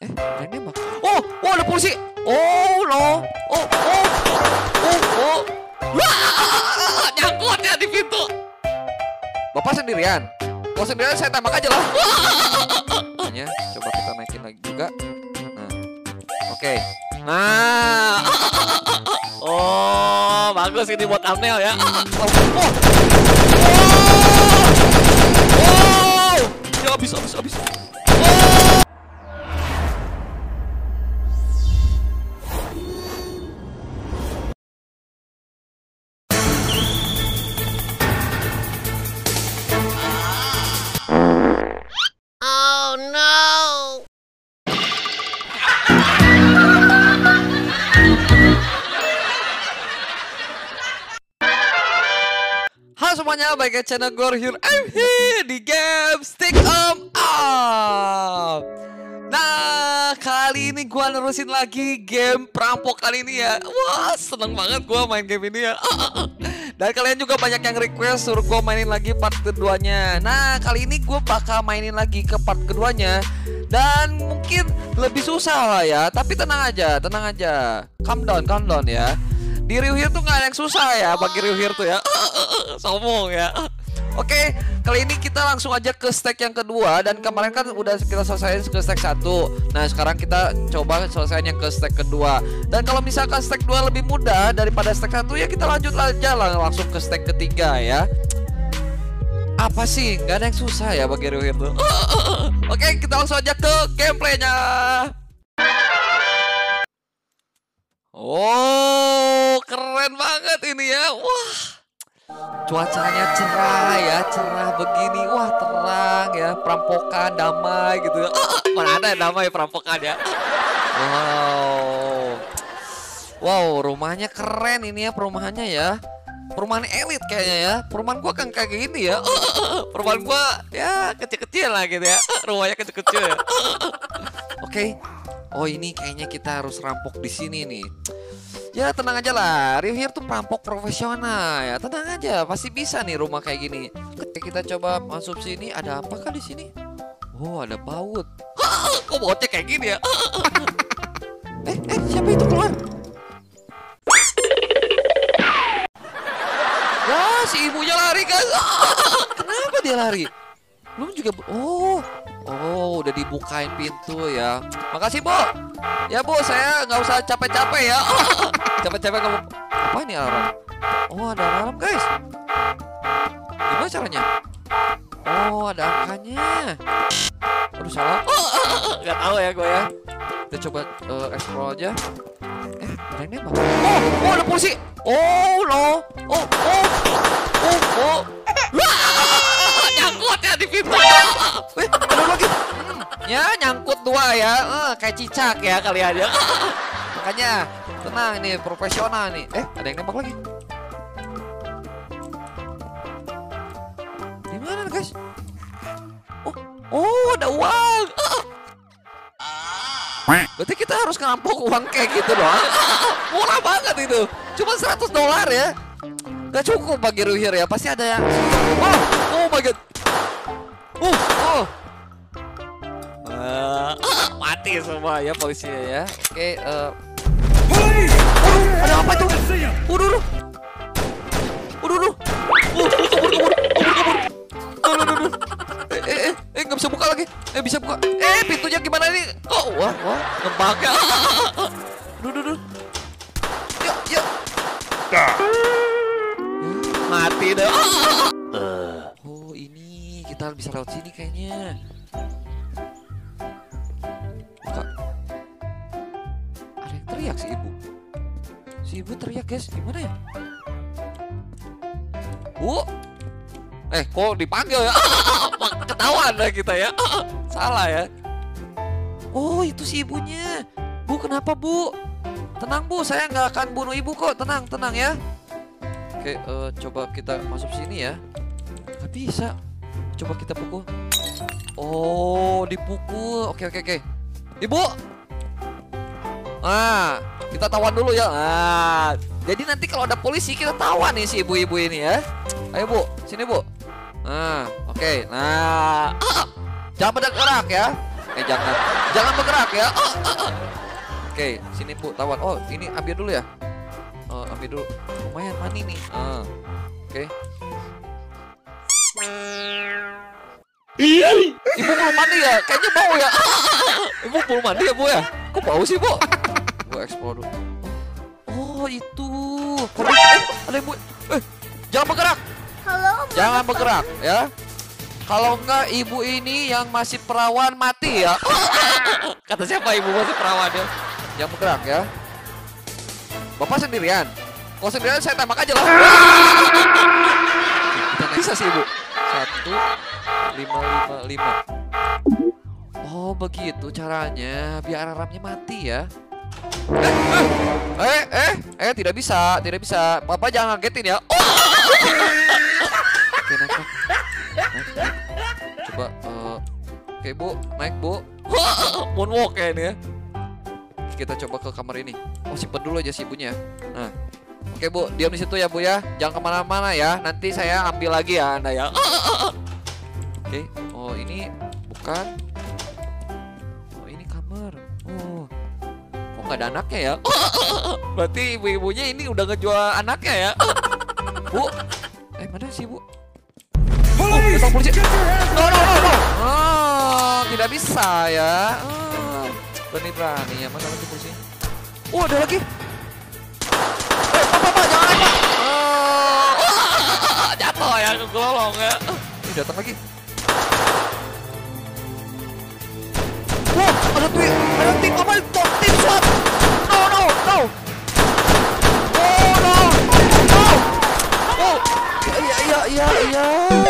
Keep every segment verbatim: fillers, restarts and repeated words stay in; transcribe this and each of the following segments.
Eh, ada yang nembak. Oh, oh ada polisi. Oh, no. Oh, oh. Oh, oh. Wah, nyangkut ya di pintu. Bapak sendirian? Kalau sendirian saya tembak aja lah. Hanya, coba kita naikin lagi juga. Nah, oke. Okay. Nah, oh bagus ini buat thumbnail ya. Oh, oh, oh, oh, ya habis habis habis. Oh. Oh no. Halo semuanya, balik ke channel gue here. I'm here di game Stick 'em Up. Nah, kali ini gue nerusin lagi game perampok kali ini ya. Wah, seneng banget gue main game ini ya. Dan kalian juga banyak yang request suruh gue mainin lagi part keduanya. Nah, kali ini gue bakal mainin lagi ke part keduanya. Dan mungkin lebih susah lah ya. Tapi tenang aja, tenang aja. Calm down, calm down ya. Di Rewhere tuh gak ada yang susah ya bagi Rewhere tuh ya. Sombong ya. Oke, kali ini kita langsung aja ke stack yang kedua. Dan kemarin kan udah kita selesaiin ke stack satu. Nah sekarang kita coba selesaiin yang ke stack kedua. Dan kalau misalkan stack dua lebih mudah daripada stack satu, ya kita lanjut aja lah langsung ke stack ketiga ya. Apa sih? Gak ada yang susah ya bagi Rewhere tuh. Oke, kita langsung aja ke gameplaynya. Oh, keren banget ini ya. Wah, cuacanya cerah ya, cerah begini. Wah, terang ya, perampokan damai gitu ya. Mana ada yang damai perampokan ya. Wow, wow, rumahnya keren ini ya, perumahannya ya. Perumahan elit kayaknya ya. Perumahan gua kan kayak gini ya. Perumahan gua ya kecil-kecil lah gitu ya. Rumahnya kecil-kecil ya. Oke. Oh, ini kayaknya kita harus rampok di sini nih. Ya tenang aja lah, Rewhere tuh perampok profesional ya. Tenang aja, pasti bisa nih rumah kayak gini. Kita coba masuk sini, ada apakah di sini? Oh, ada baut. Kok bautnya kayak gini ya? eh, eh, siapa itu keluar? Ya, si ibunya lari guys. Kenapa dia lari? Belum juga, oh, oh, udah dibukain pintu ya. Makasih Bu. Ya Bu, saya nggak usah capek-capek ya. Capek-capek kamu. Apa ini alarm? Oh, ada alarm guys. Gimana caranya? Oh, ada angkanya. Aduh salah. Gak tahu ya gue ya. Kita coba uh, explore aja. Eh, ada yang nembak. Oh, oh ada polisi. Oh, no. Oh, oh, oh, oh. Wah, nyangkut ya di pintu. Eh, ada lagi. Hmm, ya nyangkut dua ya. Uh, kayak cicak ya kalian ya. Makanya tenang nih, profesional nih. Eh, ada yang nembak lagi. Di mana guys? Oh, oh ada uang. Berarti kita harus ngerampok uang kayak gitu doang. Murah banget itu. Cuma seratus dolar ya. Gak cukup bagi Rewhere ya. Pasti ada yang. Oh, oh my god. Oh, oh. Uh, mati semua ya polisinya ya. Oke, uh. Waduh, ada apa itu? Waduh, waduh. Waduh, waduh. Oh, kabur, kabur, kabur, kabur. Waduh, waduh, waduh. Eh, eh, eh, eh, nggak bisa buka lagi. Eh, bisa buka. Eh, pintunya gimana nih? Oh, wah, wah, ngebug ya. Duh, duh, duh. Yuk, yuk. Mati deh. Oh, ini kita bisa lewat sini kayaknya. Buka. Ada yang teriak si ibu. Si ibu teriak guys, gimana ya? Bu, eh kok dipanggil ya? Ketahuan lah kita ya. Salah ya. Oh itu si ibunya. Bu kenapa Bu? Tenang Bu, saya nggak akan bunuh ibu kok. Tenang, tenang ya. Oke, uh, coba kita masuk sini ya. Gak bisa. Coba kita pukul. Oh dipukul. Oke oke oke. Ibu. Ah, kita tawan dulu ya. Ah, jadi nanti kalau ada polisi kita tawan nih si ibu-ibu ini ya. Ayo Bu, sini Bu. Nah, oke. Okay. Nah, ah, jangan bergerak ya. Eh jangan, jangan bergerak ya. Oke, sini Bu, tawar. Oh, ini ambil dulu ya. Uh, ambil dulu. Lumayan mani nih. Uh, Oke. Ibu belum mandi ya? Kayaknya bau ya. Ibu belum mandi ya Bu ya? Kok bau sih Bu? Gue explore dulu. Oh itu. Eh, ada ibu. Eh, jangan bergerak. Halo. Jangan bergerak ya. Kalau enggak ibu ini yang masih perawan mati ya. Kata siapa ibu masih perawan ya? Jangan bergerak ya. Bapak sendirian. Kalau sendirian saya tembak aja lah. Kita bisa sih ibu. Satu, lima, lima, lima. Oh begitu caranya. Biar alarmnya mati ya. Eh, eh, eh, eh, tidak bisa, tidak bisa. Bapak jangan ngagetin ya. Oke, naik, naik. Naik, naik. Coba, uh, oke Bu, naik Bu. Moonwalk ya ini ya. Kita coba ke kamar ini. Oh simpen dulu aja si ibunya. Nah, oke Bu, diam di situ ya Bu ya. Jangan kemana-mana ya. Nanti saya ambil lagi ya Anda ya. Oke, oh ini bukan. Oh ini kamar. Oh. Nggak ada anaknya ya. Berarti ibu-ibunya ini udah ngejual anaknya ya. Bu, eh mana sih Bu? Oh, datang polisi. No, no, no, no. Oh, tidak bisa ya. Oh, berani-berani ya mana lagi polisi? Oh, ada lagi. Eh, Pak, Pak, Pak, jangan naik, Pak. Oh, jatuh ya, kelolong ya. Ini datang lagi. Wah, ada tim, ada tim apa? Tim SWAT. No, no, no. Oh, no, no. Oh, iya, iya, iya, iya.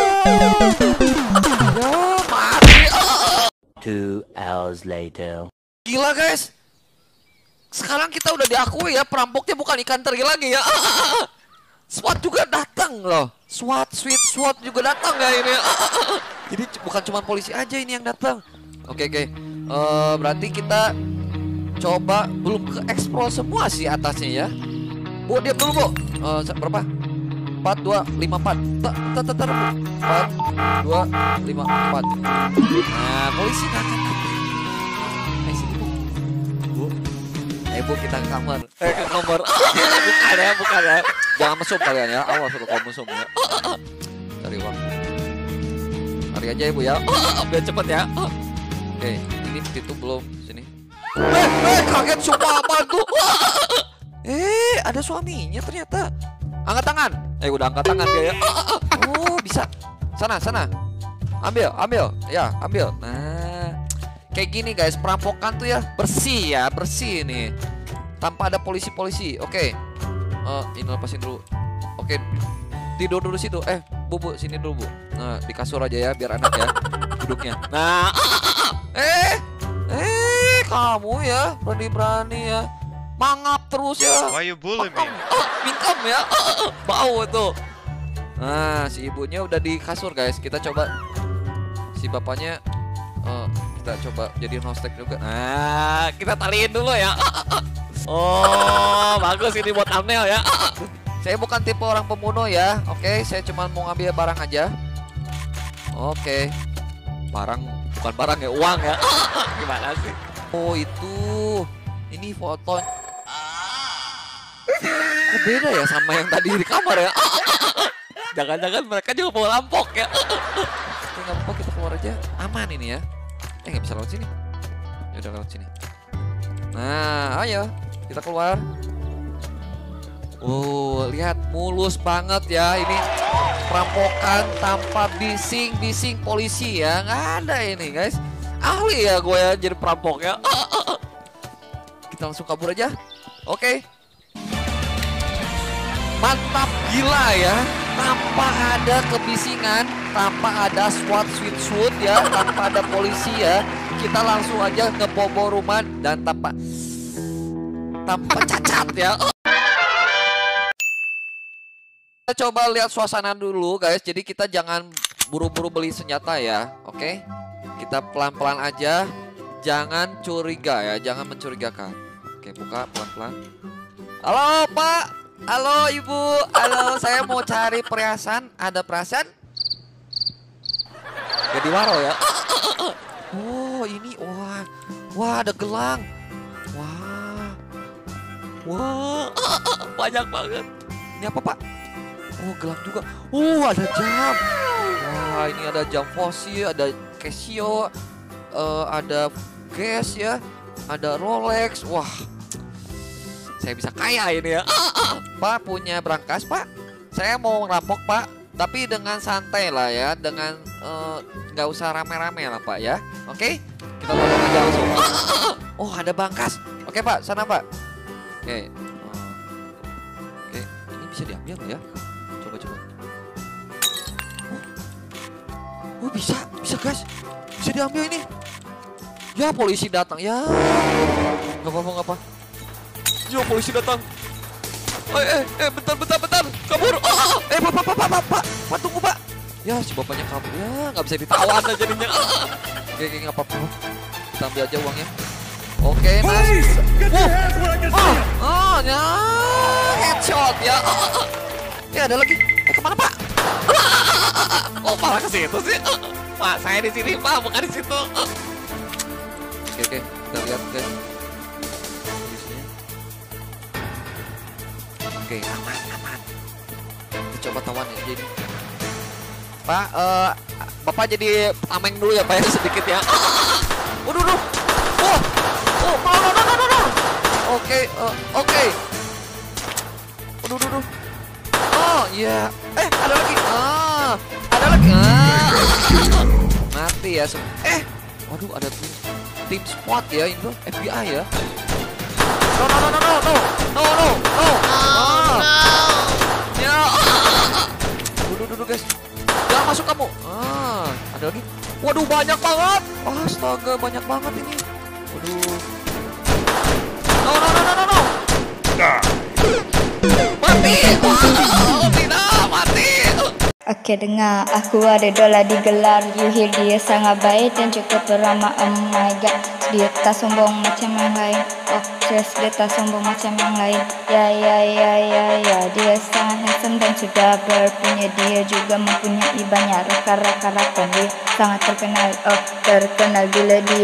Ya, mati. Two hours later. Gila guys. Sekarang kita udah diakui ya perampoknya bukan ikan teri lagi ya. SWAT juga datang loh. SWAT, sweet SWAT juga datang ya ini. Jadi bukan cuma polisi aja ini yang datang. Oke, oke. Uh, berarti kita coba belum ke explore semua sih atasnya ya. Bu, diam dulu Bu. Uh, berapa? empat, dua, lima, empat. Bentar, bentar, Bu. empat, dua, lima, empat. Nah, polisi nggak akan datang. Eh, sini Bu. Bu. Eh, Bu, kita ke kamar. Eh, ke kamar. Bukan ya, bukan ya. Jangan mesum kalian ya. Awas kalau kamu mesum ya. Cari uang. Cari aja ya Bu ya. Biar cepet ya. Oke, ini itu belum sini. Eh, eh, kaget sumpah apa tuh? Eh, ada suaminya ternyata. Angkat tangan. Eh, udah angkat tangan dia ya. Oh, bisa. Sana, sana. Ambil, ambil. Ya, ambil. Nah, kayak gini guys, perampokan tuh ya bersih ya, bersih nih. Tanpa ada polisi-polisi. Oke. Uh, ini lepasin dulu. Oke. Tidur dulu situ. Eh, Bu, Bu, sini dulu, Bu. Nah, di kasur aja ya biar enak ya duduknya. Nah, Eh, eh, kamu ya berani-berani ya, mangap terus ya. Why you bully me? Oh, mingkem ya, bau itu. Nah, si ibunya udah di kasur guys. Kita coba si bapaknya, uh, kita coba jadiin hostek juga. Nah, kita taliin dulu ya. Oh, bagus ini buat thumbnail ya. Saya bukan tipe orang pembunuh ya. Oke, saya cuma mau ngambil barang aja. Oke, barang. Bukan barang ya, uang ya. Gimana sih? Oh itu, ini foto. Kok beda ya sama yang tadi di kamar ya? Jangan-jangan mereka juga mau lampok ya? Oke, nggak apa-apa, kita keluar aja. Aman ini ya. Eh nggak bisa lewat sini. Ya udah lewat sini. Nah, ayo kita keluar. Oh, lihat mulus banget ya ini. Perampokan tanpa bising-bising polisi ya. Nggak ada ini guys. Ahli ya gue ya jadi perampok ya. Kita langsung kabur aja. Oke. Mantap gila ya. Tanpa ada kebisingan, tanpa ada SWAT sweet suit ya, tanpa ada polisi ya. Kita langsung aja ngebobol rumah dan tanpa tanpa cacat ya. Kita coba lihat suasana dulu guys. Jadi kita jangan buru-buru beli senjata ya. Oke. Kita pelan-pelan aja. Jangan curiga ya. Jangan mencurigakan. Oke, buka pelan-pelan. Halo Pak. Halo Ibu. Halo, saya mau cari perhiasan. Ada perhiasan? Gak di waro ya. Oh ini. Wah Wah, ada gelang. Wah. Wah, banyak banget. Ini apa, Pak? Oh, gelang juga. Uh, ada jam. Wah, ini ada jam fosil, ada Casio, uh, ada Guess ya, ada Rolex. Wah, saya bisa kaya ini ya. Pak, punya brankas, Pak? Saya mau ngerampok, Pak. Tapi dengan santai lah ya, dengan nggak uh, usah rame-rame lah, Pak ya. Oke, kita tolong aja langsung. Oh, ada brankas. Oke, Pak, sana, Pak. Oke, uh, oke, ini bisa diambil ya. Coba, coba. Oh, oh bisa, bisa guys, bisa diambil ini. Ya, polisi datang ya. Gak apa-apa, gak apa. Yo, polisi datang. Eh, eh, eh, bentar, bentar, bentar. Kabur. Oh, oh, eh, pak, pak, pak, pak, pak, pak, tunggu, Pak. Ya, si bapaknya kabur. Ya, nggak bisa ditawan aja jadinya. Oke, oke, nggak apa-apa. Kita ambil aja uangnya. Oke, nice. Oh, oh, oh, ya, headshot ya. Ya, ada lagi. Eh, kemana, Pak? Oh, malah ke situ sih. Pak, saya di sini, Pak, bukan di situ. Oke, oke, kita lihat, guys. Oke, aman, aman. Kita coba tawan ya, jadi. Pak, uh, Bapak jadi tameng dulu ya, Pak, ya, sedikit ya. Waduh, waduh. Oh, oh, no, no, no, no, no, no. Oke, uh, oke. Waduh, waduh, waduh. Oh, iya. Yeah. Eh, ada lagi. Ah, ada lagi. Ah. Mati ya. Eh, waduh, ada tim, tim SWAT ya, itu F B I ya. No, no, no, no, no, no, no, no, no. Ah. Ya. Duduk, duduk, guys. Jangan masuk kamu. Ah, ada lagi. Waduh, banyak banget. Astaga, banyak banget ini. Waduh. No, no, no, no, no, no. Mati. Oh, tidak, mati. Oke, dengar, aku ada dola digelar. You hear, dia sangat baik dan cukup ramah. Oh my god, dia tak sombong macam yang lain. Oh yes, dia tak sombong macam yang lain. Ya ya ya ya ya, dia sangat handsome dan sudah berpunya. Dia juga mempunyai banyak rekan-rekan. Dia sangat terkenal, oh terkenal bila dia